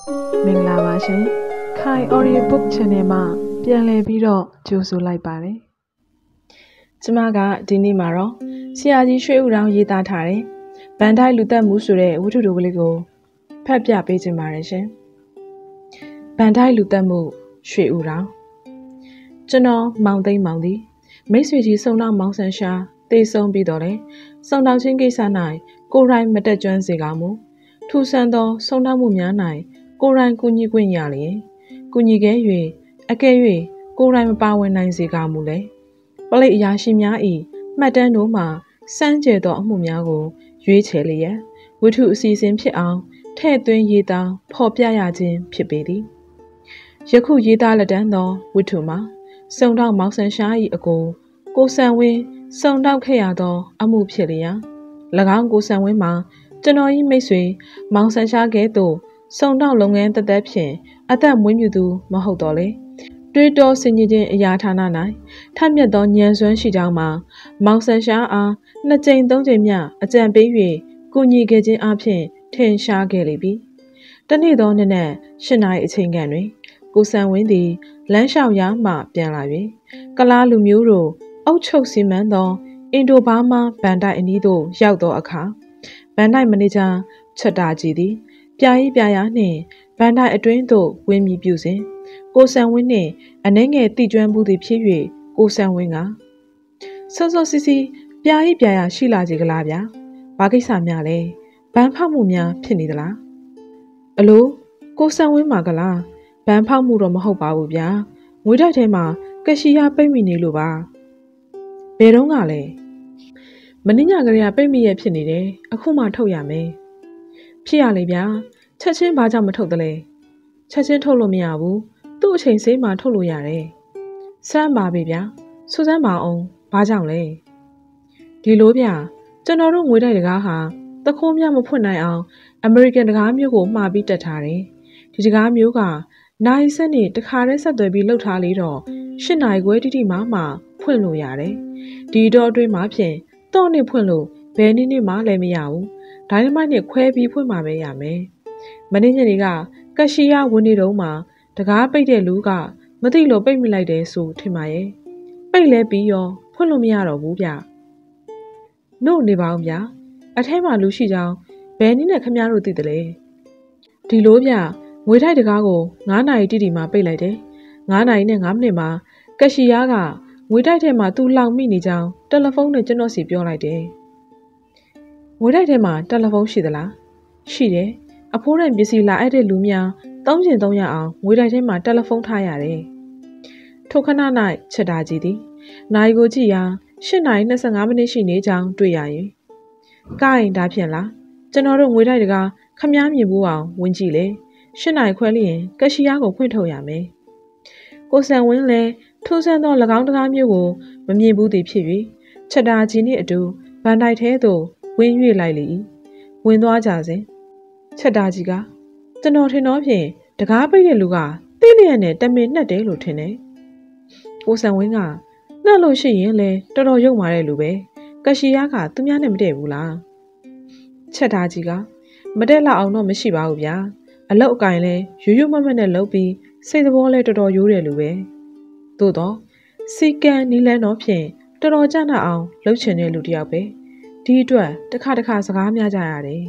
မင်္ဂလာပါရှင်။ Khai Audio Book Channel မှာပြန်လည်ပြီးတော့ကြိုဆိုလိုက်ပါတယ်။ကျမကဒီနေ့မှာတော့ဆရာကြီးရွှေဦးတောင်ရေးသားထားတဲ့ဗန်ဒိုက်လူသက်မှုဆိုတဲ့ဝတ္ထုတိုကလေးကိုဖတ်ပြပေးခြင်းပါတယ်ရှင်။ဗန်ဒိုက်လူသက်မှုရွှေဦးတောင်ကျွန်တော်မောင်သိန်းမောင်သည်မိတ်ဆွေကြီးစုံတော့မောင်ဆန်ရှာတေဆုံးပြီးတော့လေစုံတော့ချင်းကိစ္စ၌ကိုယ်တိုင်မတက်ကြွစေကောင်းမူထူဆန်းသောစုံတော့မှုများ၌ကိုယ်တိုင်ကူညီခွင့်ရလျင်ကူညီခဲ့၍အကဲ၍ကိုယ်တိုင်မပါဝင်နိုင်စေကောင်းမူလေပလိတ်အရာရှိများ၏မှတ်တမ်းတို့မှစမ်းကြဲသောအမှုများကိုရွေးချယ်လျက်ဝတ္ထုအစီအစဉ်ဖြစ်အောင်ထဲ့သွင်းရေးသားဖော်ပြရခြင်းဖြစ်ပေသည်ယခုရေးသားလက်တန်းသောဝတ္ထုမှာစုံတော့မောင်ဆန်ရှာ၏အကိုဆန်ဝင်းစုံတော့ခဲ့ရသောအမှုဖြစ်လျက်၎င်းကိုဆန်ဝင်းမှာကျွန်တော်၏မိတ်ဆွေမောင်ဆန်ရှာကဲ့သို့စုံတော့လုပ်ငန်းတသက်ဖြင့်အသက်မွေးမြူသူမဟုတ်တော့လေတွေးတောဆင်ခြင်ခြင်းအရာဌာန၌ထပ်မြက်သောဉာဏ်စွမ်းရှိကြောင်းမှာမောင်ဆန်ရှာအား2ကြိမ်3ကြိမ်မြအကြံပေး၍ကူညီခဲ့ခြင်းအပြင်ထင်ရှားခဲ့လေပြီတနေ့သောနေ့နဲ့8နာရီအချိန်ခန့်တွင်ကိုဆန်ဝင်းသည်လမ်းလျှောက်ရာမှပြန်လာ၍ကလားလူမျိုးတို့အုပ်ချုပ်စီမံသောအင်ဒိုဘားမားဗန်ဒိုက်အနီးသို့ရောက်သောအခါဗန်ဒိုက်မန်နေဂျာချက်တာကြီးသည်ပြားနှင့်ဗန်ဒိုက်အတွင်းသို့ဝင်မြည်ပြုစဉ်ကိုဆန်ဝင်းနှင့်အနှဲငယ်တိကျွမ်းမှုသည်ဖြစ်၍ကိုဆန်ဝင်းကစောစီစီပြားရှိလာကြကလားဗျာဘာကိစ္စများလဲဘန်းဖောက်မှုများဖြစ်နေသလားအလိုကိုဆန်ဝင်းမှာကလားဘန်းဖောက်မှုတော့မဟုတ်ပါဘူးဗျာငွေတိုက်ထဲမှာကက်ရှီယာပိတ်မိနေလို့ပါဘယ်တော့ကလဲမင်းညကလေးကပိတ်မိရဖြစ်နေတယ်အခုမှထုတ်ရမယ်ဖြစ်ရလေဗျာချက်ချင်းဘာကြောင့်မထုတ်သလဲချက်ချင်းထုတ်လို့မရဘူးသူ့အချိန်စေးမှထုတ်လို့ရတယ်စမ်းပါပဲဗျာစူးစမ်းပါအောင်ဘာကြောင့်လဲဒီလိုဗျာကျွန်တော်တို့ငွေတိုက်တကားဟာတခိုးများမဖွင့်နိုင်အောင်အမေရိကန်တကားမျိုးကိုမှားပြီးတက်ထားတယ်ဒီတကားမျိုးကနိုင်စက်နဲ့တခါတည်းဆက်သွယ်ပြီးလှုပ်ထားလေတော့8နာရီခွဲတိတိမှဖွင့်လို့ရတယ်ဒီတော့အတွင်းမှာဖြင့်တော့နဲ့ဖွင့်လို့ဘယ်နည်းမှလည်းမရဘူးဒိုင်နမိုက်နဲ့ခွဲပြီးဖွင့်မှာပဲရမယ်မင်းညနေကကက်ရှီယာဝင်နေတော့မှတကားပိတ်တဲ့လူကမသိလို့ပိတ်မိလိုက်တယ်ဆိုထင်ပါရဲ့ပိတ်လဲပြီးရောဖွင့်လို့မရတော့ဘူးဗျနို့နေပါအောင်ဗျအထဲမှာလူရှိကြောင်းဘယ်နည်းနဲ့ခမည်းတော်သိတယ်လဲဒီလိုဗျငွေထိုက်တကားကို9နာရီတိတိမှပိတ်လိုက်တယ်9နာရီနဲ့9မိနစ်မှာကက်ရှီယာကငွေတိုက်ထဲမှာသူ့လောင်မိနေကြောင်းတယ်လီဖုန်းနဲ့ကျွန်တော်စီပြောလိုက်တယ်ငွေတိုက်ထဲမှာတယ်လီဖုန်းရှိသလားရှိတယ်အဖိုးတန်ပစ္စည်းလာအပ်တဲ့လူများ3ကျင်300အောင်ငွေတိုက်ထဲမှာတယ်လီဖုန်းထားရတယ်ထိုခဏ၌ချက်တာကြီးသည်နိုင်ကိုကြည့်ရာ8နာရီ25မိနစ်ရှိနေကြောင်းတွေ့ရရင်ကိုင်းဒါဖြင့်လားကျွန်တော်တို့ငွေတိုက်တကားခမားမြင်ဘူးအောင်ဝင်ကြည့်လေ8နာရီခွဲလျင်ကက်ရှီယာကိုဖွင့်ထုတ်ရမယ်ကိုဆန်ဝင်းလည်းထိုးဆန်းသော၎င်းတကားမျိုးကိုမမြင်ဘူးသည်ဖြစ်၍ချက်တာကြီးနှင့်အတူဗန်ဒိုက်ထဲသို့ဝင်၍လိုက်လေ၏ဝင်သွားကြစဉ်ချက်တာကြီးကကျွန်တော်ထင်တော့ဖြင့်တကားပိတ်တဲ့လူကတိလျက်နဲ့တမင်နှက်တယ်လို့ထင်တယ်ကိုဆန်ဝင်းကနှက်လို့ရှိရင်လေတော်တော်ရုပ်မာတဲ့လူပဲကက်ရှီယာကသူများနဲ့မတည့်ဘူးလားချက်တာကြီးကမတည့်လောက်အောင်တော့မရှိပါဘူးဗျာအလောက်အကင်လဲရိုးမတ်နဲ့လှုပ်ပြီးစိတ်သဘောလဲတော်တော်ရိုးတယ်လူပဲသို့တော့စီကန်နီလန်းတော့ဖြင့်တော်တော်ကြနာအောင်လှုပ်ချင်တဲ့လူတစ်ယောက်ပဲဒီအတွက်တစ်ခါစကားများကြရတယ်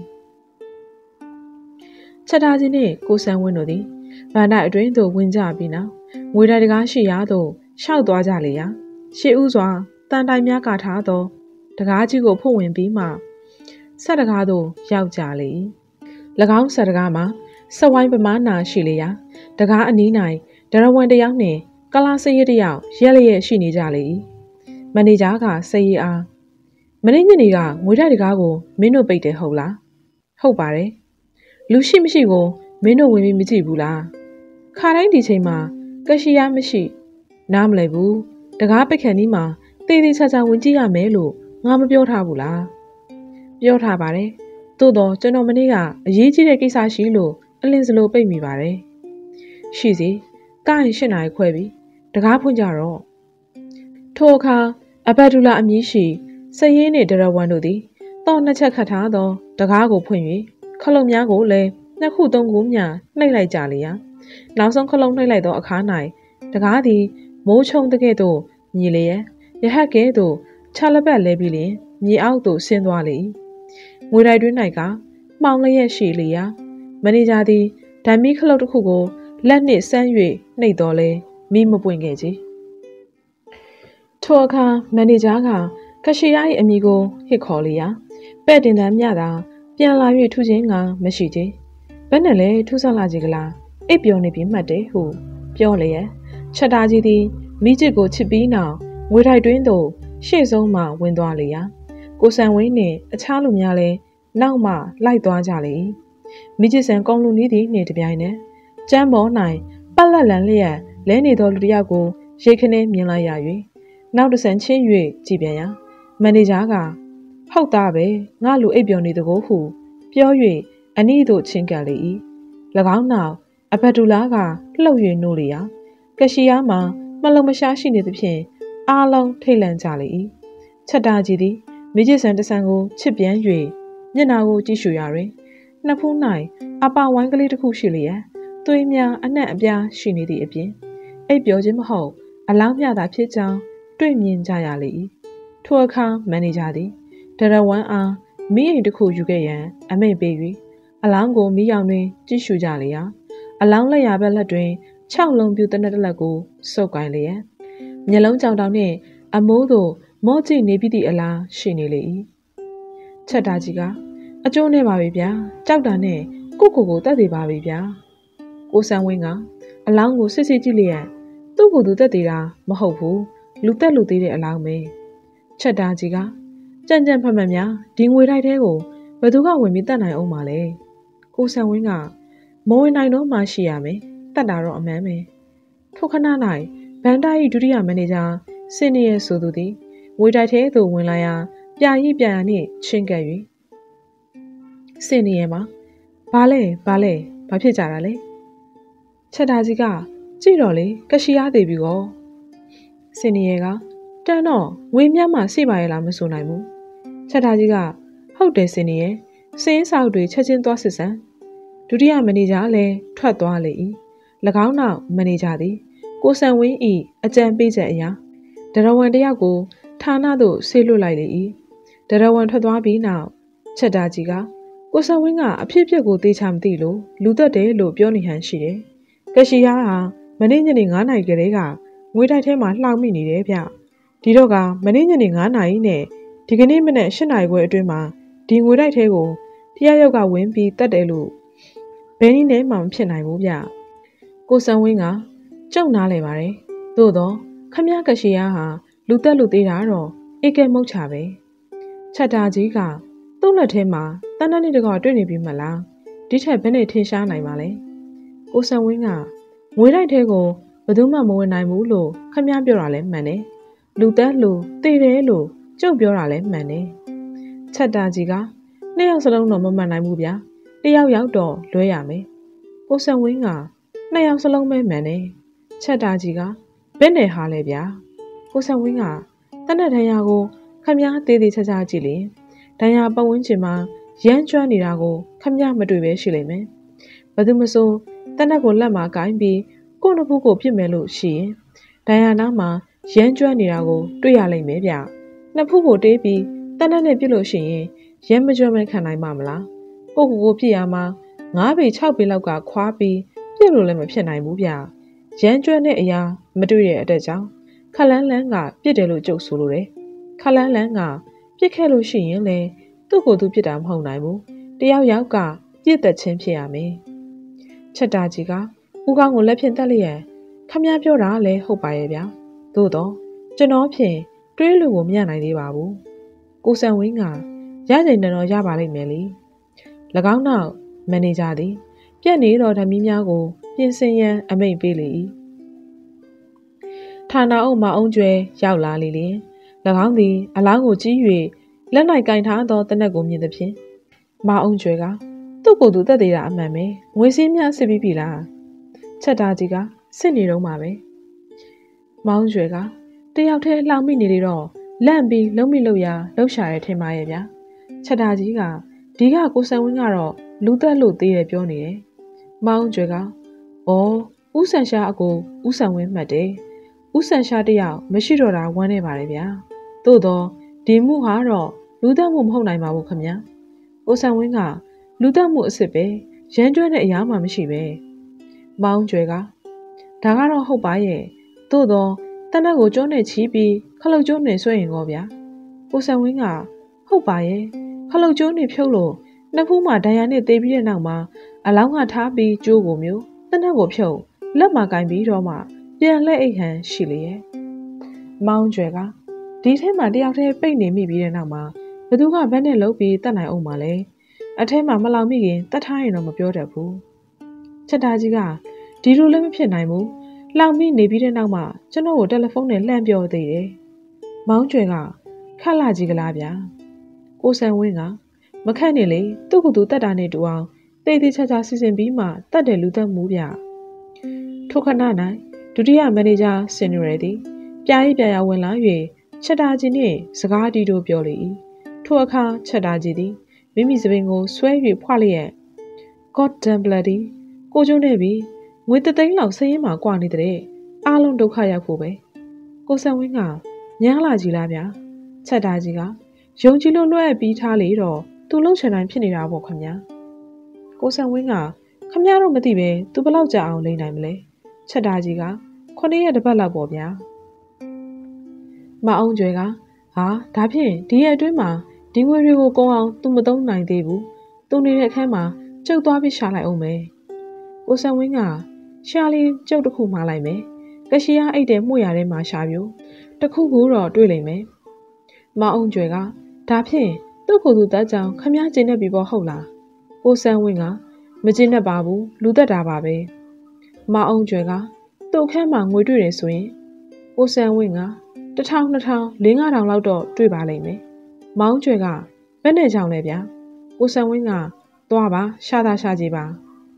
ချက်တာကြီးနဲ့ကိုဆန်ဝင်းတို့သည်ဗန်ဒိုက်အတွင်းသို့ဝင်ကြပြီးနောက်ငွေတိုက်တကားရှိရာသို့ရှောက်သွားကြလေရာရှေ့ဦးစွာတန်တိုင်များကထားသောတကားကြီးကိုဖွင့်ဝင်ပြီးမှဆက်တကားသို့ရောက်ကြလေ၏၎င်းဆက်တကားမှာစဝိုင်းပမာဏရှိလေရာတကားအနီး၌ဒရဝန်တယောက်နှင့်ကလာစရဲတယောက်ရက်လျက်ရှိနေကြလေ၏မန်နေဂျာကစရဲအားမင်းညနေကငွေတိုက်တကားကိုမင်းတို့ပိတ်တယ်ဟုတ်လားဟုတ်ပါတယ်လူရှိမရှိကိုမင်းတို့ဝင်ပြီးမကြည့်ဘူးလားခါတိုင်းဒီချိန်မှာကက်ရှီယာမရှိနားမလည်ဘူးတကားပိတ်ခန့်ဒီမှာတေးသေးချာချာဝင်ကြည့်ရမယ်လို့ငါမပြောထားဘူးလားပြောထားပါတယ်သို့တော့ကျွန်တော်မနေ့ကအရေးကြီးတဲ့ကိစ္စရှိလို့အလင်းစလိုပိတ်မိပါတယ်ရှိစီကိုင်း8နာရီခွဲပြီတကားဖွင့်ကြတော့ထိုအခါအဘဒူလာအမည်ရှိစရေးနှင့်ဒရဝန်တို့သည်တော့2ချက်ခတ်ထားသောတကားကိုဖွင့်၍ခလုတ်များကိုလည်းနှစ်ခုသုံးခုမျှနှိပ်လိုက်ကြလေရာနောက်ဆုံးခလုံးနှိပ်လိုက်သောအခါ၌တကားသည်မိုးချုံတဲ့ကဲ့သို့ညီလျက်ရဟက်ကဲ့သို့ခြာလက်ပတ်လဲပြီးလျင်မြေအောက်သို့ဆင်းသွားလေ၏ငွေတိုက်တွင်း၌ကမှောင်လျက်ရှိလေရာမန်နေဂျာသည်ဓာမီခလုတ်တစ်ခုကိုလက်နှင့်ဆန်း၍နှိပ်တော်လဲမိမပွင့်ခဲ့ကြထိုအခါမန်နေဂျာကကရှီယာ၏အမိကိုဟစ်ခေါ်လေရာပဲ့တင်တန်းမြတာပြန်လာ၍ထူချင်းကမရှိကြဘယ်နဲ့လဲထူဆလာကြကလားအိပ်ပျော်နေပြီမှတ်တယ်ဟုပြောလျက်ချက်တာကြီးသည်မိကျစ်ကိုချစ်ပြီးနောက်ငွေတိုက်တွင်းသို့ရှေ့ဆုံးမှဝင်သွားလေရာကိုဆန်ဝင်းနှင့်အခြားလူများလည်းနောက်မှလိုက်သွားကြလေမိကျစ်ဆန်ကောင်းလူနီးသည်နှင့်တပြိုင်နက်ကျမ်းပေါ်၌ပတ်လက်လန်လျက်လဲနေသောလူတစ်ယောက်ကိုရိတ်ခနဲမြင်လိုက်ရ၍နောက်တစ်ဆန်ချင်း၍ကြည်ပြန်ရာမန်နေဂျာကဟုတ်သားပဲငါလူအိပ်ပျော်နေတကိုးဟုပြော၍အနီးသို့ချင်းကပ်လေ၏၎င်းနောက်အဘဒူလာကလှုပ်၍နိုးလေရာကရှီယာမှာမလုံမရှားရှိနေသဖြင့်အားလုံးထိတ်လန့်ကြလေ၏ချက်တာကြီးသည်မိကျစ်ဆန်တဆန်ကိုချစ်ပြန်၍မျက်နှာကိုကြည့်ရှုရတွင်နှစ်ဖူး၌အပါဝိုင်းကလေးတစ်ခုရှိလျက်သွေးများအနှံ့အပြားရှိနေသည့်အပြင်အိပ်ပျော်ခြင်းမဟုတ်အလောင်းမြတာဖြစ်ကြောင်းတွေ့မြင်ကြရလေ၏ထိုအခါမန်နေဂျာသည်ဒရဝမ်အားမိအိမ်တစ်ခုယူခဲ့ရန်အမိန့်ပေး၍အလောင်းကိုမိရောင်တွင်ကြည့်ရှုကြလေရာအလောင်းလက်ရာဘက်လက်တွင်6လုံးပြူတနက်တစ်လက်ကိုစုပ်ကိုင်လျက်မျက်လုံးကြောင်တောင်နှင့်အမိုးသို့မော့ကြည့်နေပြီးသည့်အလားရှိနေလေ၏ချက်တာကြီးကအကျိုးနဲ့ပါပဲဗျာကြောက်တာနဲ့ကိုတက်သေးပါပဲဗျာကိုဆန်းဝင်းကအလောင်းကိုစစ်စစ်ကြည့်လျက်သူ့ကိုယ်သူတက်သေးတာမဟုတ်ဘူးလူတက်လူသေးတဲ့အလောင်းပဲချက်တာကြီးကကြံ့ဖတ်မှတ်များဒီငွေတိုက်ထဲကိုဘယ်သူကဝင်ပြီးတတ်နိုင်အောင်မလဲကိုဆန်းဝင်းကမဝင်နိုင်တော့မှရှိရမယ်တတ်တာတော့အမှန်ပဲထိုခဏ၌ဘန်တာ၏ဒုတိယမန်နေဂျာစင်နီရဲ့ဆိုသူသည်ငွေတိုက်ထဲသို့ဝင်လာရာပြာရီနှင့်ချင်းကပ်၍စင်နီရဲ့မှာဘာလဲဘာဖြစ်ကြတာလဲချက်တာကြီးကကြည့်တော့လေကရှီယားသေးပြီကောစင်နီရဲ့ကတန်းတော့ငွေမြတ်မှစိပါရလားမဆိုနိုင်ဘူးချက်တာကြီးကဟုတ်တယ်စင်နီရဲ့စင်းဆောက်တွေချက်ချင်းသွားစစ်စမ်းဒုတိယမန်နေဂျာလည်းထွက်သွားလေ၏၎င်းနောက်မန်နေဂျာသည်ကိုဆန်ဝင်း၏အကြံပေးချက်အရာဒရဝံတယောက်ကိုဌာနသို့ဆေးလွှတ်လိုက်လေ၏ဒရဝံထွက်သွားပြီးနောက်ချက်တာကြီးကကိုဆန်ဝင်းကအဖြစ်ကိုသေချာမသိလို့လူသက်တယ်လို့ပြောနေဟန်ရှိတယ်ကရှီယားဟာမနေ့ညနေ9နာရီကလေးကငွေတိုက်ထဲမှာလှောင်မိနေတယ်ဗျဒီတော့ကမနေ့ညနေ9နာရီနဲ့ဒီကနေ့မနေ့10နာရီခွဲအတွင်းမှာဒီငွေတိုက်ထဲကိုတယောက်ကဝင်ပြီးတက်တယ်လို့ဘယ်နည်းနဲ့မှမဖြစ်နိုင်ဘူးဗျကိုဆန်ဝင်းကကြုံနားလဲပါတယ်သို့တော့ခမည်းကရှီယားဟာလူတက်လူသေးတာတော့ဧကဲမုတ်ချပဲချက်တာကြီးကသူ့လက်ထဲမှာတန်းတန်းလေးတကောတွေ့နေပြီမလားဒီထက်ဘယ်နဲ့ထင်ရှားနိုင်ပါလဲကိုဆန်ဝင်းကငွေတိုက်ထဲကိုဘယ်သူမှမဝင်နိုင်ဘူးလို့ခမည်းပြောတာလဲမှန်တယ်လူတက်လူသေးတယ်လို့ကျုပ်ပြောတာလဲမှန်တယ်ချက်တာကြီးကနှစ်ယောက်စလုံးတော့မမှန်နိုင်ဘူးဗျာတယောက်တော့လွဲရမယ်ကိုဆန်ဝင်းကနှစ်ယောက်စလုံးပဲမှန်တယ်ချက်တာကြီးကဘယ်နဲ့ဟာလဲဗျာကိုဆန်ဝင်းကတနက်တန်းရကိုခမည်းသေးသေးချာချာကြည့်လေဒဏ်ရာပတ်ဝန်းကျင်မှာရမ်းကျွမ်းနေတာကိုခမည်းမတွေ့ပဲရှိလိမ့်မယ်ဘယ်သူမဆိုတနက်ကိုလက်မှာကိုင်းပြီးကိုနှစ်ဖူးကိုပြစ်မယ်လို့ရှိရင်ဒဏ်ရာနားမှာရမ်းကျွမ်းနေတာကိုတွေ့ရလိမ့်မယ်ဗျနှစ်ဖူးကိုတေးပြီးတနက်နဲ့ပြစ်လို့ရှိရင်ရမ်းမကျွမ်းမဲခံနိုင်မှာမလားကိုပြစ်ရမှာ9ပေ6ပေလောက်ကခွာပြီးပြစ်လို့လည်းမဖြစ်နိုင်ဘူးဗျရမ်းကျွမ်းတဲ့အရာမတွေ့တဲ့အတက်ကြောင့်ခလန်းလန်းကပြစ်တယ်လို့ကြုတ်ဆိုလို့တယ်ခလန်းလန်းကပြစ်ခဲ့လို့ရှိရင်လေသူ့ကိုယ်သူပြစ်တာမဟုတ်နိုင်ဘူးတယောက်ကပြစ်သက်ချင်းဖြစ်ရမယ်ချက်တာကြီးကဦးကောင်းကိုလက်ဖြင့်တက်လျက်ခမည်းပြောတာလည်းဟုတ်ပါရဲ့ဗျာသို့တော့ကျွန်တော်ဖြင့်တွေးလို့ကိုမရနိုင်သေးပါဘူးကိုဆန်ဝင်းကရချိန်တော့ရပါလိမ့်မယ်လေ၎င်းနောက်မန်နေဂျာသည်ပြက်နေသောဓမီများကိုပြင်ဆင်ရန်အမိန့်ပေးလေ၏ဌာနအုပ်မှအုံကျွဲရောက်လာလေလျင်၎င်းသည်အလောင်းကိုကြီး၍လက်၌ကင်ထားသောတနက်ကိုမြင်သဖြင့်မအုံကျွဲကသူ့ကိုယ်သူတက်သေးတာအမှန်ပဲငွေစင်းများစစ်ပြီးပြီလားချက်တာကြီးကစစ်နေတော့မှာပဲမအုံကျွဲကတယောက်တည်းလှောင်မိနေလေတော့လန့်ပြီးလုံးမိလို့ရလှုပ်ရှာရဲထင်ပါရဲ့ဗျာချက်တာကြီးကဒီကကိုဆန်ဝင်းကတော့လူသက်လို့သေးတယ်ပြောနေတယ်။မောင်ကျွဲကဦးဆန်ရှာအကိုဦးဆန်ဝင်းမှတ်တယ်။ဦးဆန်ရှာတယောက်မရှိတော့တာဝမ်းနေပါတယ်ဗျာ။သို့တော့ဒီမှုဟာတော့လူသက်မှုမဟုတ်နိုင်ပါဘူးခင်ဗျာ။ဦးဆန်ဝင်းကလူသက်မှုအစ်စ်ပဲရမ်းကျွမ်းတဲ့အရာမှမရှိပဲ။မောင်ကျွဲကဒါကတော့ဟုတ်ပါရဲ့။သို့တော့တနက်ကိုကျုံးနဲ့ချီးပြီးခလုတ်ကျုံးနဲ့ဆွဲရင်ကောဗျာ။ဦးဆန်ဝင်းကဟုတ်ပါရဲ့ခလုတ်ကျုံးနဲ့ဖြုတ်လို့နှစ်ဖူးမှာဒဏ်ရာနဲ့တေးပြီးတဲ့နောက်မှာအလောင်းကထားပြီးကျိုးကိုမျိုးတနက်ကိုဖြုတ်လက်မှာကင်ပြီးတော့မှပြန်လှည့်အိတ်ဟန်ရှိလေရဲ့။မောင်ကျွဲကဒီထဲမှာတယောက်တည်းပိတ်နေမိပြီးတဲ့နောက်မှာဘသူကဘက်နဲ့လှုပ်ပြီးတတ်နိုင်အောင်ပါလဲ။အထဲမှာမလောင်မိခင်တတ်ထားရင်တော့မပြောတတ်ဘူး။ချက်သားကြီးကဒီလိုလည်းမဖြစ်နိုင်ဘူး။လောင်မိနေပြီးတဲ့နောက်မှာကျွန်တော်ကိုတယ်လီဖုန်းနဲ့လှမ်းပြောသေးတယ်။မောင်ကျွဲကခက်လာကြီးကလားဗျာ။ကိုဆန်ဝင်းကမခန့်နေလေသူ့ကိုယ်သူတတ်တာနဲ့တူအောင်တေးသေးချာချာစီစဉ်ပြီးမှတတ်တယ်လူသက်မှုဗျ။ထိုခဏ၌ဒုတိယမန်နေဂျာစင်နူရယ်သည်ပြားရိပ်ပြားဝင်လာ၍ချက်တာကြီးနှင့်စကားတီတို့ပြောလေ၏ထိုအခါချက်တာကြီးသည်မိမိစပင်ကိုဆွဲ၍ဖွာလျက် God damn bloody ကိုကျုံးနေပြီငွေတသိန်းလောက်ဆင်းရင်မှကွာနေတဲ့အားလုံးဒုက္ခရောက်ဖို့ပဲကိုဆန်ဝင်းကညံလာကြည်လားဗျာချက်တာကြီးကယုံကြည်လို့လွှဲပြီးထားလေတော့သူလှုပ်ချင်တိုင်းဖြစ်နေတာပေါ့ခင်ဗျာကိုဆန်ဝင်းကခမရတော့မသိပဲသူဘလောက်ကြာအောင်လိမ့်နိုင်မလဲချက်တာကြီးက9ရက်တစ်ပတ်လောက်ပေါ့ဗျာမအောင်ကျွဲကဒါဖြင့်ဒီရက်အတွင်းမှာဒီငွေတွေကိုကုန်အောင်သူမသုံးနိုင်သေးဘူးသူနေတဲ့အခန်းမှာကျုပ်သွားပြီးရှာလိုက်အောင်မယ်ကိုဆန်ဝင်းကရှာလင်းကျုပ်တစ်ခုမှားလိုက်မယ်ကရှိယားအိတ်တဲ့မှုရထဲမှာရှာပြိုတစ်ခုခုတော့တွေ့လိမ့်မယ်မအောင်ကျွဲကဒါဖြင့်သူ့ကိုယ်သူတက်ကြောင်ခမည်းကျင်းနေပြီပေါ့ဟုတ်လားကိုဆန်ဝင်းကမကျင်းတတ်ပါဘူးလူသက်တာပါပဲမအောင်ကျွဲကသူ့အခန်းမှာငွေတွေ့တယ်ဆိုရင်ကိုဆန်ဝင်းက1000 2000 5000လောက်တော့တွေ့ပါလိမ့်မယ်မောင်ကျွဲကဘယ်နဲ့ကြောင်လဲဗျာကိုဆန်ဝင်းကသွားပါရှာတာရှာကြည့်ပါ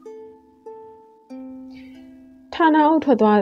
ဌာနအုပ်ထွက်သွား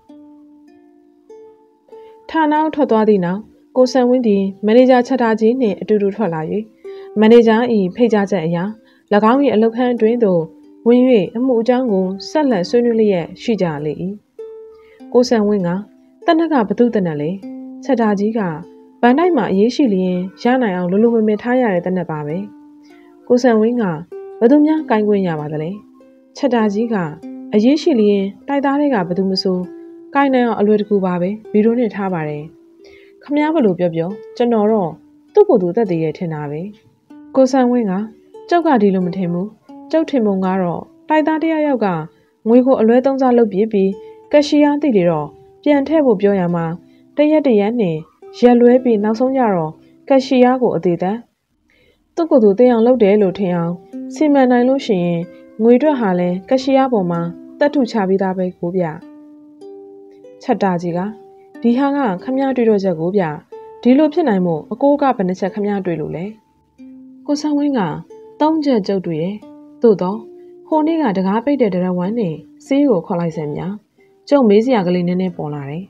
သည့်နောက်ကိုဆန်ဝင်းသည်မန်နေဂျာချက်သားကြီးနှင့်အတူတူထွက်လာ၍မန်နေဂျာ၏ဖိတ်ကြားချက်အရ၎င်း၏အလုပ်ခန်းအတွင်းသို့ဝင်၍အမှုအကြောင်းကိုဆက်လက်ဆွေးနွေးလျက်ရှိကြလေ၏ကိုဆန်ဝင်းကတနက်ကဘသူတနက်လေချက်သားကြီးကဗန်တိုင်းမှာအရေးရှိလျင်ရနိုင်အောင်လုံမထားရတဲ့တနက်ပါပဲကိုဆန်ဝင်းကဘသူများကိုင်းခွင့်ရပါသလဲချက်သားကြီးကအရေးရှိလျင်တိုက်သားတွေကဘသူမဆိုကိုင်းနိုင်အောင်အလွယ်တကူပါပဲဗီဒီယိုနဲ့ထားပါတယ်ခမ ्या ဘလို့ပြောကျွန်တော်တော့သူ့ကိုယ်သူသက်သေးရဲ့ထင်တာပဲကိုဆန်ဝင်းကကျုပ်ကဒီလိုမထင်ဘူးကျုပ်ထင်ပုံကတော့တိုက်သားတယောက်ကငွေကိုအလွဲသုံးစားလုပ်ပြီးကရှိယားသိတယ်တော့ပြန်ထည့်ဖို့ပြောရမှာတရက်နဲ့ရက်လွဲပြီးနောက်ဆုံးကြတော့ကရှိယားကိုအသေးသက်သူ့ကိုယ်သူသိအောင်လုပ်တယ်လို့ထင်အောင်စီမံနိုင်လို့ရှိရင်ငွေအတွက်ဟာလဲကရှိယားပေါ်မှာတက်ထုချပြီးသားပဲကိုဗျချက်တာကြီးကဒီဟာကခမ ्या တွေ့တော့ချက်ကိုဗျဒီလိုဖြစ်နိုင်မို့အကိုကဘယ်နှချက်ခမ ्या တွေ့လို့လဲကိုဆန်းဝင်းက3ချက်ကျုပ်တွေ့တယ်သို့တော့ဟိုနေ့ကတကားပိတ်တဲ့ဒရဝမ်းနဲ့ဆေးကိုခေါ်လိုက်စမ်းများကျုပ်မေးစရာကလေးနည်းနည်းပေါ်လာတယ်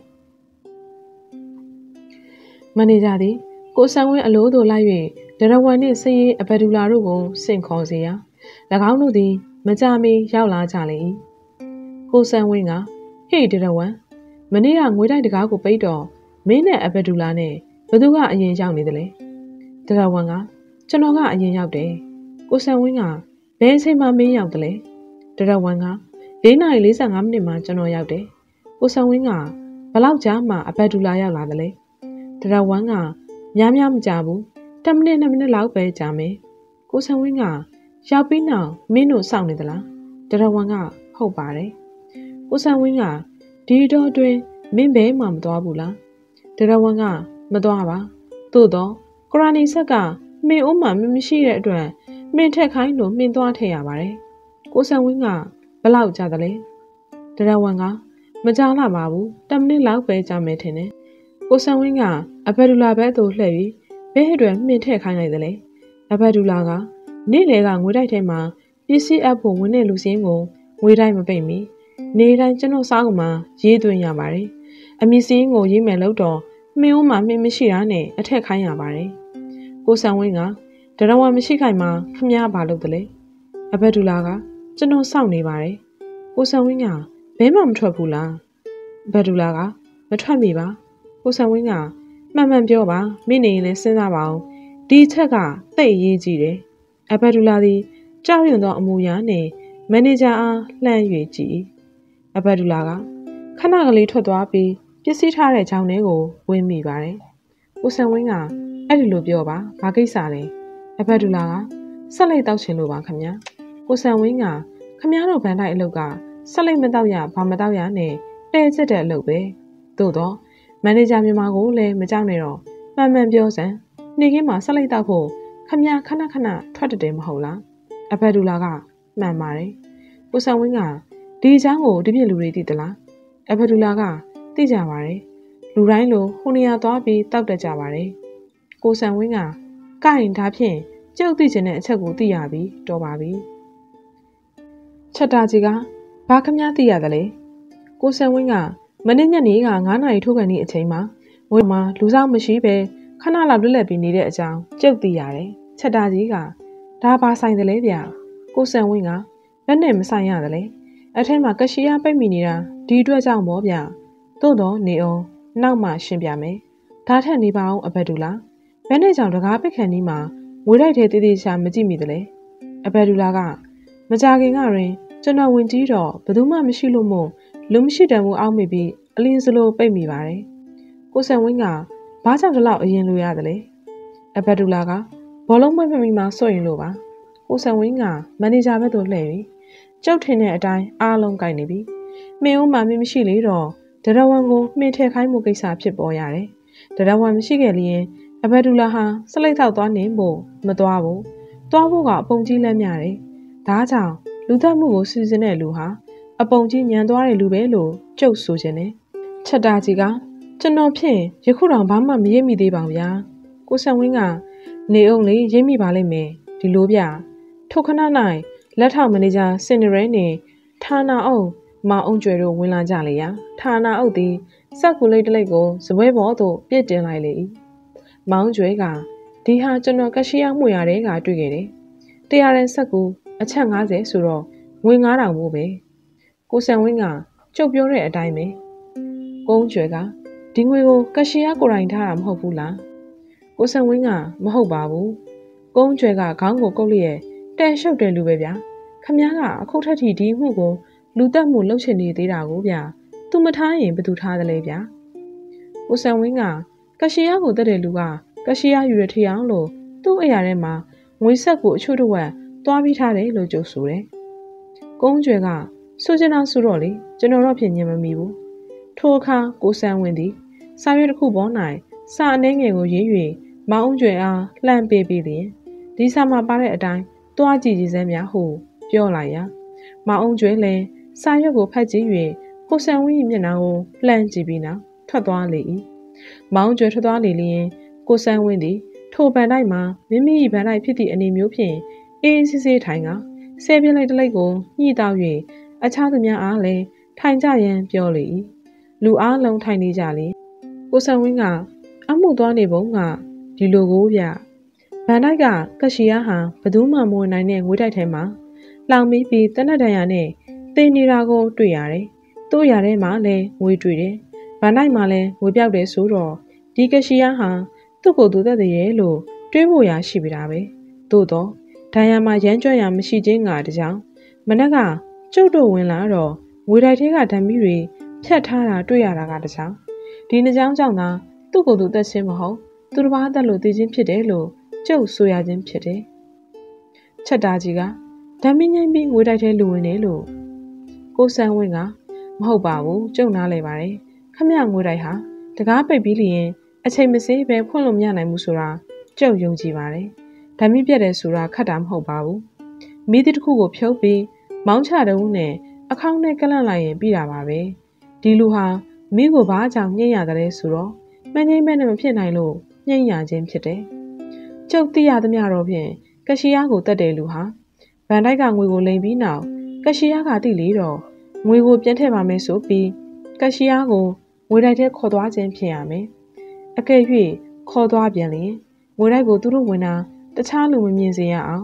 မန်နေဂျာသည်ကိုဆန်းဝင်းအလိုသို့လိုက်၍ဒရဝမ်းနှင့်ဆေးရီအဘဒူလာတို့ကိုစင့်ခေါ်စေရာ၎င်းတို့သည်မကြမီရောက်လာကြလေ၏ကိုဆန်းဝင်းကဟေ့ဒရဝမ်းမနေ့ကငွေတိုက်တကားကိုပိတ်တော့မင်းနဲ့အဘဒူလာနဲ့ဘသူကအရင်ရောက်နေတယ်လေဒရဝမ်းကကျွန်တော်ကအရင်ရောက်တယ်ကိုဆန်ဝင်းကဘယ်အချိန်မှမင်းရောက်တယ်လဲဒရဝမ်းက4:45 မိနစ်မှကျွန်တော်ရောက်တယ်ကိုဆန်ဝင်းကဘလောက်ကြာမှအဘဒူလာရောက်လာတယ်လေဒရဝမ်းကများမကြဘူး10 မိနစ်2 မိနစ်လောက်ပဲကြာမယ်ကိုဆန်ဝင်းကရောက်ပြီးနောက်မင်းတို့စောင့်နေသလားဒရဝမ်းကဟုတ်ပါတယ်ကိုဆန်ဝင်းကဒီတော့တွင်မင်းဘဲမှမသွားဘူးလားဒရဝမ်းကမသွားပါသို့တော့ကရာနီဆက်ကမင်းဦးမှမရှိတဲ့အတွက်မင်းထက်ခိုင်းလို့မင်းသွားထည့်ရပါတယ်ကိုဆန်ဝင်းကဘလောက်ကြာတယ်လဲဒရဝမ်းကမကြာလာပါဘူး10 မိနစ်လောက်ပဲကြာမယ်ထင်တယ်ကိုဆန်ဝင်းကအဘဒူလာဘက်သို့လှည့်ပြီးဘဲအတွက်မင်းထည့်ခိုင်းလိုက်တယ်လေအဘဒူလာကနေ့လေကငွေတိုက်ထဲမှာပစ္စည်းအပ်ဖို့ဝင်တဲ့လူစင်းကိုငွေတိုက်မပိတ်မီနေတိုင်းကျွန်တော်စောင်းမှာရေးသွင်းရပါတယ်အမည်စင်းကိုရေးမယ်လို့တော့မင်းဦးမှာမင်းမရှိတာနဲ့အထက်ခိုင်းရပါတယ်ကိုဆန်ဝင်းကဒရဝမ်းမရှိခိုင်မှာခမ ्या ဘာလုပ်တယ်လဲအအဘက်ဒူလာကကျွန်တော်စောင့်နေပါတယ်ကိုဆန်ဝင်းကဘဲမှမထွက်ဘူးလားအဘက်ဒူလာကမထွက်မိပါကိုဆန်ဝင်းကမှန်မှန်ပြောပါမိနေရင်လည်းစဉ်းစားပါအောင်ဒီချက်ကသိအရေးကြီးတယ်အဘက်ဒူလာသည်ကြောက်ရွံ့သောအမူအရာနှင့်မန်နေဂျာအားလှမ်း၍ကြည့်အဘက်ဒူလာကခဏကလေးထွက်သွားပြီးပစ္စည်းထားတဲ့ချောင်းထဲကိုဝင်မိပါတယ်ကိုဆန်ဝင်းကအဲ့ဒီလိုပြောပါဘာကိစ္စလဲအဘက်ဒူလာကဆက်လိုက်တောက်ချင်လို့ပါခမညာကိုဆန်ဝင်းကခမညာတို့ဗန်တိုက်အလုပ်ကဆက်လိုက်မတောက်ရဘာမတောက်ရနဲ့တဲကျက်တဲ့အလုပ်ပဲသို့တော့မန်နေဂျာမြန်မာကိုလည်းမကြောက်နဲ့တော့မှန်မှန်ပြောစမ်းနေခင်းမှာဆက်လိုက်တောက်ဖို့ခမညာခဏခဏထွက်တတယ်မဟုတ်လားအဘက်ဒူလာကမှန်ပါတယ်ကိုဆန်ဝင်းကဒီအကြောင်းကိုဒီပြည့်လူတွေသိသလားအဘက်ဒူလာကသိကြပါတယ်လူတိုင်းလိုဟိုနေရာသွားပြီးတောက်တတ်ကြပါတယ်ကိုဆန်ဝင်းကကရင်ဒါဖြင့်ကျုပ်သိချင်တဲ့အချက်ကိုသိရပြီတော်ပါပြီချက်တာကြီးကဘာခမည်းသိရတယ်လဲကိုဆန်ဝင်းကမနေ့ညနေက9နာရီထိုးကန်သည့်အချိန်မှာငွေမှာလူဆောင်မရှိပဲခဏလောက်လွတ်လပ်ပြီးနေတဲ့အကြောင်းကျုပ်သိရတယ်ချက်တာကြီးကဒါဘာဆိုင်တယ်လဲဗျကိုဆန်ဝင်းကဘယ်နဲ့မဆိုင်ရတယ်လဲအထက်မှာကရှိယာပိတ်မိနေတာဒီအတွက်ကြောင့်ပေါ့ဗျသို့တော့နေအောင်နောက်မှရှင်းပြမယ်ဒါထက်နေပါအောင်အဘက်ဒူလာဘယ်နဲ့ကြောင့်တကားပိတ်ခန့်ဒီမှာငွေလိုက်တဲ့တေးသေးချာမကြည့်မိတယ်လေအဘက်ဒူလာကမကြခင်ကရင်ကျွန်တော်ဝင်ကြည့်တော့ဘယ်သူမှမရှိလို့မို့လူမရှိတန်ဘူးအောက်မိပြီးအလင်းစလိုပိတ်မိပါတယ်ကိုဆန်ဝင်းကဘာကြောင့်ဒီလောက်အရင်လိုရတယ်လဲအဘက်ဒူလာကဘောလုံးမွေးမိမှစွန့်ရင်လို့ပါကိုဆန်ဝင်းကမန်နေဂျာဘက်သို့လှည့်ပြီးကျုပ်ထင်တဲ့အတိုင်းအားလုံးကိုက်နေပြီမင်းဦးမှမရှိလေတော့ဒရဝံကိုမှင်ထည့်ခိုင်းမှုကိစ္စဖြစ်ပေါ်ရတယ်ဒရဝံမရှိခဲ့လျင်အဘက်ဒူလာဟာစလိတ်ထောက်သွားနေဖို့မသွားဘူးသွားဖို့ကအပုံကြီးလမ်းများတယ်ဒါကြောင့်လူသက်မှုကိုစီစဉ်တဲ့လူဟာအပုံကြီးညံသွားတဲ့လူပဲလို့ကျုပ်ဆိုခြင်းနဲ့ချက်တာကြီးကကျွန်တော်ဖြင့်ယခုတောင်ဘာမှမရိပ်မိသေးပါဘူးဗျာကိုဆန်ဝင်းကနေအောင်လေးရိပ်မိပါလိမ့်မယ်ဒီလိုဗျထိုခဏ၌လက်ထောက်မန်နေဂျာစင်နရဲနဲ့ဌာနအုပ်မောင်အောင်ကျွယ်တို့ဝင်လာကြလေရာဌာနအုပ်သည်စက်ကူလေးတစ်လိုက်ကိုစပွဲပေါ်သို့ပြစ်တင်လိုက်လေ၏မောင်ကျွဲကဒီဟာကျွန်တော်ကရှိရမှုရတဲ့ကတွေ့ခဲ့တယ်တရားတဲ့စက်ကူအချက်90ဆိုတော့ငွေ9000မို့ပဲကိုဆန်ဝင်းကကျုပ်ပြောတဲ့အတိုင်းပဲကုန်းကျွဲကဒီငွေကိုကရှိရကိုယ်တိုင်ထားတာမဟုတ်ဘူးလားကိုဆန်ဝင်းကမဟုတ်ပါဘူးကုန်းကျွဲကခေါင်းကိုကုတ်လျက်တဲရှုပ်တယ်လူပဲဗျာခမည်းကအခုထက်ထိဒီမှုကိုလူတက်မှုလှုပ်ချင်နေသေးတာကိုဗျာသူမထားရင်ဘယ်သူထားသလဲဗျာကိုဆန်ဝင်းကရှိရကိုတက်တဲ့လူကကရှိရယူရထအောင်လို့သူ့အရာထဲမှာငွေဆက်ကိုအချို့တစ်ဝက်သွားပြီးထားတယ်လို့ကြိုဆိုတယ်ကုန်းကျွဲကဆိုချင်တာဆိုတော့လေကျွန်တော်တော့ဖြစ်ညင်မမီဘူးထိုအခါကိုဆန်ဝင်းသည်စာရွက်တစ်ခုပေါ်၌စာအနှဲငယ်ကိုရေး၍မောင်ကျွဲအားလှမ်းပေးပြီးလျင်ဒီစာမှာပါတဲ့အတိုင်းတွားကြည့်ကြည့်စမ်းများဟုပြောလိုက်ရာမောင်အောင်ကျွဲလည်းစာရွက်ကိုဖတ်ကြည့်၍ကိုဆန်ဝင်း၏မျက်နှာကိုလှမ်းကြည့်ပြီးနောက်ထွက်သွားလေ၏မောင်ကျွဲထွက်သွားလေလျင်ကိုဆန်ဝင်းသည်ထိုဗန်တိုက်မှာမိမိ၏ဗန်တိုက်ဖြစ်သည့်အနေမျိုးဖြင့်အေးဆေးဆေးထိုင်ကဆဲပြင်းလိုက်တစ်လိုက်ကိုညှိတောက်၍အခြားသူများအားလည်းထိုင်ကြရန်ပြောလေ၏လူအားလုံးထိုင်နေကြလေကိုဆန်ဝင်းကအမှုသွားနေပုံကဒီလိုကိုဗျဗန်တိုက်ကကရှိယာဟာဘသူမှမဝင်နိုင်တဲ့ငွေတိုက်ထဲမှာလောင်ပြီးတနက်တန်ရနဲ့တင်နေတာကိုတွေ့ရတယ်။သူ့ရထဲမှာလည်းငွေတွေ့တယ်။ဗန်တိုက်မှာလည်းငွေပြောက်တယ်ဆိုတော့ဒီကရှိယာဟာသူ့ကိုယ်သူသက်သေးရဲ့လို့တွေးဖို့ရရှိပြီတာပဲ။သို့တော့ဒဏ်ရာမှာရမ်းကြွရမရှိခြင်းကတကြောင်မနက်ကကျုပ်တို့ဝင်လာတော့ငွေတိုက်ထဲကဓာတ်မီတွေဖြတ်ထားတာတွေ့ရတာကတကြောင်ဒီနှစ်ကြောင်ကြောင့်သာသူ့ကိုယ်သူသက်ခြင်းမဟုတ်သူတစ်ပါးသက်လို့သိခြင်းဖြစ်တယ်လို့ကျုပ်ဆိုရခြင်းဖြစ်တယ်။ချက်တာကြီးကဓာမင်းငိမ့်ပြီးငွေတိုက်ထဲလူဝင်နေလို့ကိုဆန်ဝင်းကမဟုတ်ပါဘူးကျုပ်နားလဲပါတယ်ခမရငွေတိုက်ဟာတကားပိတ်ပြီးလျင်အချိန်မစေးပဲဖွင့်လို့မရနိုင်ဘူးဆိုတာကျုပ်ယုံကြည်ပါတယ်ဓာမင်းပြတ်တယ်ဆိုတာခက်တာမဟုတ်ပါဘူးမိသည့်တစ်ခုကိုဖြုတ်ပြီးမောင်းချတုံးနဲ့အခေါင်းနဲ့ကလန့်လိုက်ရင်ပြီးတာပါပဲဒီလူဟာမိကိုဘာကြောင့်ညှိရတယ်လဲဆိုတော့မငိမ့်မဲနဲ့မဖြစ်နိုင်လို့ညှိရခြင်းဖြစ်တယ်ကျုပ်သိရသမျှတော့ဖြင့်ကရှိယာကိုတတ်တယ်လူဟာဗန်တိုက်ကငွေကိုလိမ်ပြီးနောက်ကရှိယာကတိလေတော့ငွေကိုပြန်ထည့်ပါမယ်ဆိုပြီးကရှိယာကိုငွေတိုက်ထဲခေါ်သွားခြင်းဖြစ်ရမယ်အကယ်၍ခေါ်သွားပြန်လျင်ငွေတိုက်ကိုသူတို့ဝင်တာတခြားလူမမြင်စေရအောင်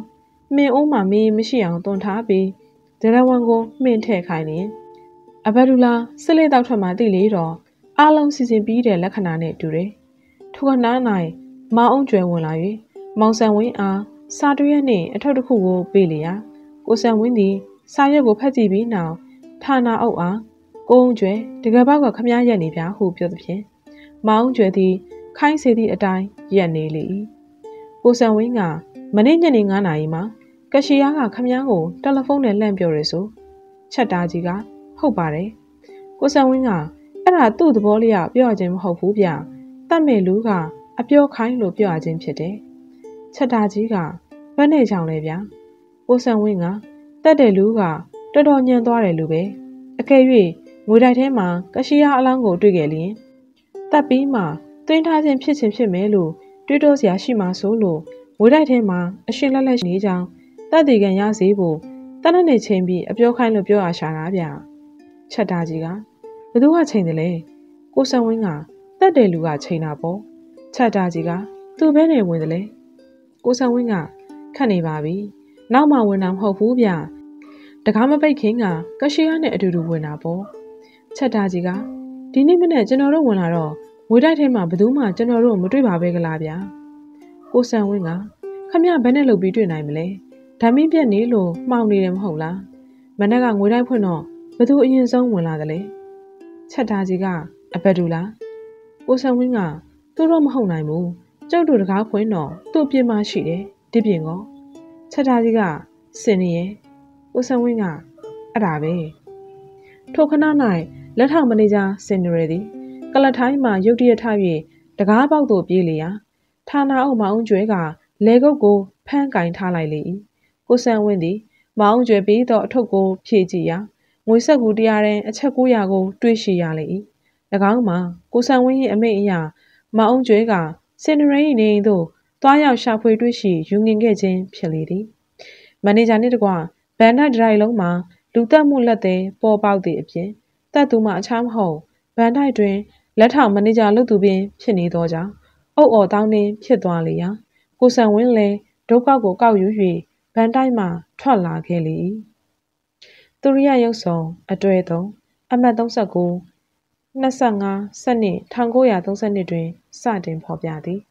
မင်းအိုးမှာမင်းမရှိအောင်တွန်းထားပြီးဒရဝံကိုမှင့်ထည့်ခိုင်းလျင်အဘဒူလာစစ်လေးတောက်ထွက်မှတိလေတော့အားလုံးစီစဉ်ပြီးတဲ့လက္ခဏာနဲ့တူတယ်။ထိုကနား၌မောင်အောင်ကျွဲဝင်လာ၍မောင်ဆန်ဝင်းအားစာတရွက်နှင့်အထုပ်တစ်ခုကိုပေးလျာကိုဆန်ဝင်းသည်စာရွက်ကိုဖတ်ကြည့်ပြီးနောက်ဌာနအုပ်အားကိုအောင်ကျွဲတကယ်ပေါက်ကခမားရက်နေပြဟုပြောသဖြင့်မောင်ကျွဲသည်ခိုင်းစေသည့်အတိုင်းရက်နေလေ၏ကိုဆန်ဝင်းကမနေ့ညနေ9 နာရီမှာကရှိယားကခမားကိုတယ်လီဖုန်းနဲ့လှမ်းပြောရဲဆိုချက်တာကြီးကဟုတ်ပါတယ်ကိုဆန်ဝင်းကအဲ့ဒါသူ့သဘောလျောက်ပြောခြင်းမဟုတ်ဘူးဗျတတ်မဲ့လူကအပြောခိုင်းလို့ပြောခြင်းဖြစ်တယ်ချက်တာကြီးကဘယ်နဲ့ကြောင်လဲဗျကိုဆန်ဝင်းကတတ်တဲ့လူကတော်တော်ညံသွားတယ်လို့ပဲအကယ်၍ငွေတိုက်ထဲမှာကရှိယားအလောင်းကိုတွေ့ခဲ့လျင်တတ်ပြီးမှသွင်းထားခြင်းဖြစ်ခြင်းဖြစ်မယ်လို့တွေးတောစရာရှိမှဆိုလို့ငွေတိုက်ထဲမှာအရှင်လက်လက်နေကြောင်းတတ်တည်ခံရစေဖို့တတ်နဲ့ချိန်ပြီးအပြောခိုင်းလို့ပြောအားရှာတာဗျချက်တာကြီးကဘသူကချိန်တယ်လဲကိုဆန်ဝင်းကတတ်တယ်လူကချိန်တာပေါ့ချက်တာကြီးကသူ့ဘဲနဲ့ဝင်တယ်လေကိုဆန်ဝင်းကခတ်နေပါပြီနောက်မှဝင်တာမဟုတ်ဘူးဗျတကားမပိတ်ခင်ကရှိယားနဲ့အတူတူဝင်တာပေါ့ချက်တာကြီးကဒီနေ့မနေ့ကျွန်တော်တို့ဝင်လာတော့ငွေတိုက်ထဲမှာဘသူမှကျွန်တော်တို့မတွေ့ပါပဲကလားဗျကိုဆန်ဝင်းကခမရဘယ်နဲ့လုပ်ပြီးတွေ့နိုင်မလဲဓာမင်းပြက်နေလို့မှောင်နေတယ်မဟုတ်လားမနေ့ကငွေတိုက်ဖွင့်တော့ဘသူအရင်ဆုံးဝင်လာတယ်လေချက်တာကြီးကအဘဒူလားကိုဆန်ဝင်းကသူတော့မဟုတ်နိုင်ဘူးကျုပ်တို့တကားဖွင့်တော့သူ့အပြစ်မရှိတယ်ဒီပြင်ကောချက်တာကြီးကစင်နေရဲ့ကိုဆန်ဝင်းကအဲ့ဒါပဲထိုခဏ၌လက်ထောက်မန်နေဂျာစင်နရယ်သည်ကလထိုင်းမှရုတ်တရက်ထ၍တကားပေါက်သို့ပြေးလျာဌာနအုပ်မအောင်ကျွဲကလေကုတ်ကိုဖမ်းကင်ထားလိုက်လေ၏ကိုဆန်ဝင်းသည်မအောင်ကျွဲပြီးတော့အထုပ်ကိုဖြည့်ကြည့်ရာငွေဆက်ကူတရားတန်းအချက်900ကိုတွေးရှိရလေ၏၎င်းမှာကိုဆန်ဝင်း၏အမိန့်အရမအောင်ကျွဲကစင်နရယ်၏နေအိမ်သို့တွားရောက်ရှာဖွေတွေ့ရှိယူငင်ခဲ့ခြင်းဖြစ်လေသည်မန်နေဂျာနှင့်တကွဘန်တိုက်ဒရိုင်လုံးမှာလူသက်မှုလက်သည်ပေါ်ပေါက်သည့်အပြင်တပ်သူမှအခြားမဟုတ်ဘန်တိုက်တွင်လက်ထောက်မန်နေဂျာလုပ်သူပင်ဖြစ်နေသောကြောင့်အုပ်အော်တောင်းနှင်းဖြစ်သွားလေရာကိုဆန်ဝင်းလည်းဒုက္ခကိုကောက်ယူ၍ဘန်တိုက်မှထွက်လာခဲ့လေ၏သူရိယရုပ်ဆောင်အတွဲ3အမှတ်39 25 12 1932တွင်စတင်ဖော်ပြသည်